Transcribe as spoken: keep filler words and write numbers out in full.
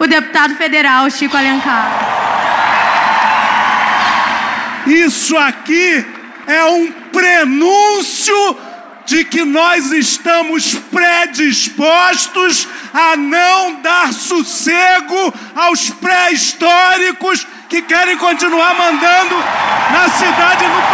o deputado federal Chico Alencar. Isso aqui é um prenúncio de que nós estamos predispostos a não dar sossego aos pré-históricos que querem continuar mandando na cidade e no